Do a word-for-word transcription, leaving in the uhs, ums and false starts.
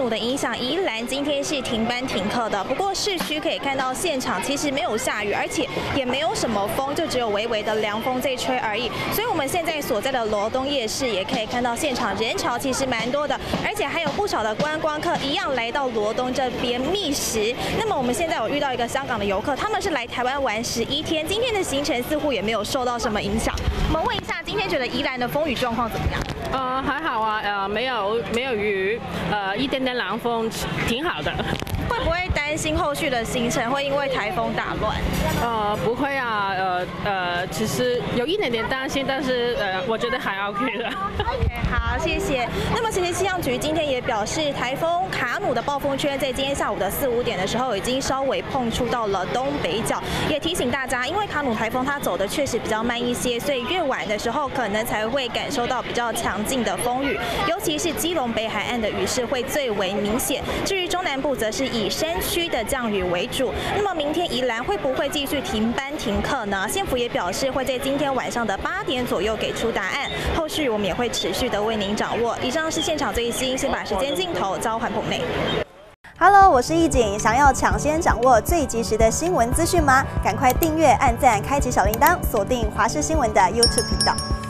努的影响，宜兰今天是停班停课的。不过市区可以看到现场其实没有下雨，而且也没有什么风，就只有微微的凉风在吹而已。所以我们现在所在的罗东夜市也可以看到现场人潮其实蛮多的，而且还有不少的观光客一样来到罗东这边觅食。那么我们现在有遇到一个香港的游客，他们是来台湾玩十一天，今天的行程似乎也没有受到什么影响。我们问一下，今天觉得宜兰的风雨状况怎么样？ 呃，还好啊，呃，没有没有雨，呃，一点点凉风，挺好的。 会不会担心后续的行程会因为台风打乱？ 呃，不会啊，呃呃，其实有一点点担心，但是呃，我觉得还 OK 的。 OK， 好，谢谢。那么其实气象局今天也表示，台风卡努的暴风圈在今天下午的四五点的时候，已经稍微碰触到了东北角，也提醒大家，因为卡努台风它走的确实比较慢一些，所以越晚的时候可能才会感受到比较强劲的风雨，尤其是基隆北海岸的雨势会最为明显。至于中南部，则是以山区的降雨为主。那么明天宜兰会不会继续停班停课呢？县府也表示会在今天晚上的八点左右给出答案，后续我们也会持续的为您掌握。以上是现场最新，先把时间镜头交还棚内。 Hello， 我是易景，想要抢先掌握最及时的新闻资讯吗？赶快订阅、按赞、开启小铃铛，锁定华视新闻的 YouTube 频道。